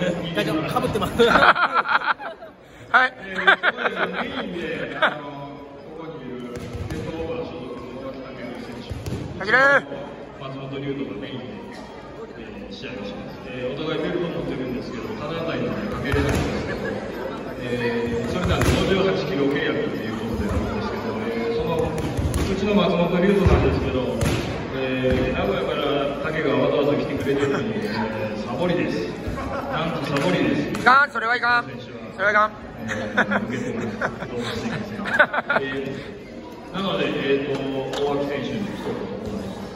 大丈夫、かぶってます。 はい。 メインで、ここにいるレッドオーバー所属の脇武選手、松本龍斗がメインで、試合をします。お互いベルトを持ってるんですけど、ただないのでかけれないんですけど、それなんで58キロ契約っていうことであるんですけど、うちの松本龍斗なんですけど、名古屋から竹がわざわざ来てくれてるのに、サボりです。なんとサボりです。 いかん、それはいかん。それはいかん。 受けてもらってどうもしていません。なので、大脇選手に一言お願いします。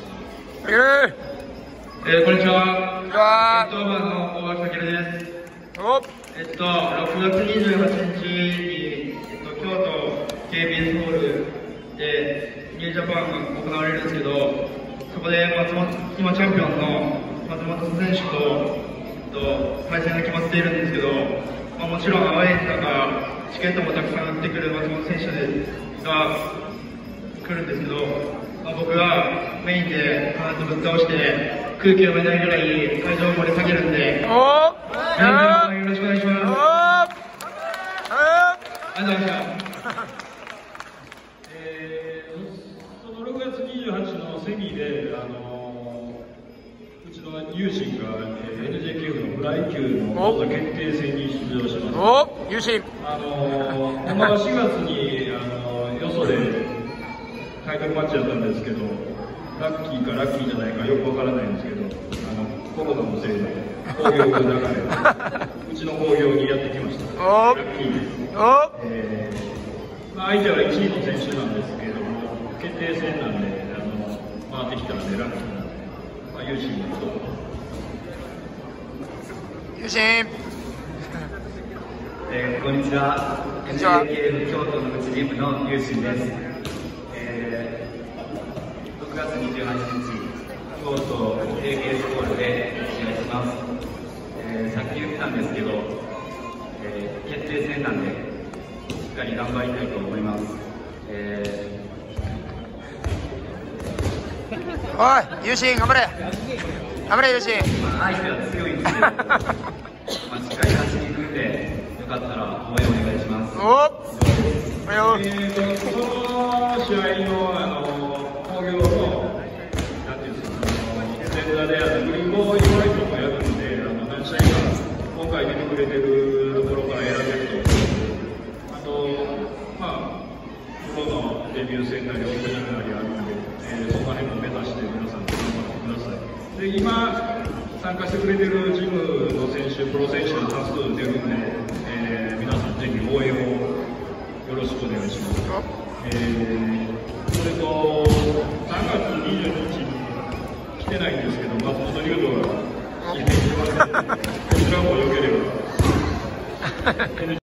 こんにちは。 こんにちは。 レッドオーバーの大脇武です。 お。 6月28日に、京都 KBS ホールでニュージャパンが行われるんですけど、そこで今チャンピオンの松本選手と対戦が決まっているんですけど、もちろんアウェイとかチケットもたくさん売ってくる松本選手が来るんですけど、僕がメインで必ずぶっ倒して空気を読めないぐらい会場を盛り下げるんで、よろしくお願いします。ありがとうございました。その6月28のセミで、うちのユーシンが NJKF のフライ級の王座決定戦に出場します。 ユーシン。 ほんまは4月によそでタイトルマッチだったんですけど、ラッキーかラッキーじゃないかよくわからないんですけど、コロナのせいで興行が流れ、うちの興行にやってきました。ラッキーです。相手は1位の選手なんですけれども、決定戦なんで、回ってきたのでラッキーなんで、ユーシンの人。 ユーシン。 こんにちは。NJKF 京都のチームのユーシンです。6月28日、京都 KBS ホールで試合します。さっき言ったんですけど、決定戦なんで、しっかり頑張りたいと思います。 おい、ユーシン、頑張れ。頑張れ、ユーシン。 相手は強いんですけど、しっかり勝ちに行くんで、よかったら応援お願いします。 その試合の興行の、なんていうんですか、センターでグリーンボーイホワイトもやるんで、何試合か今回出てくれてるところから選べると。プロのデビュー戦なりオープニングなりあるので、その辺も目指して皆さん頑張ってください。で、今参加してくれてるチームの選手、プロ選手が多数出るんで、皆さんぜひ応援をよろしくお願いします。それと、3月22日に来てないんですけど、松本龍斗が来ていますので、こちらもよければ。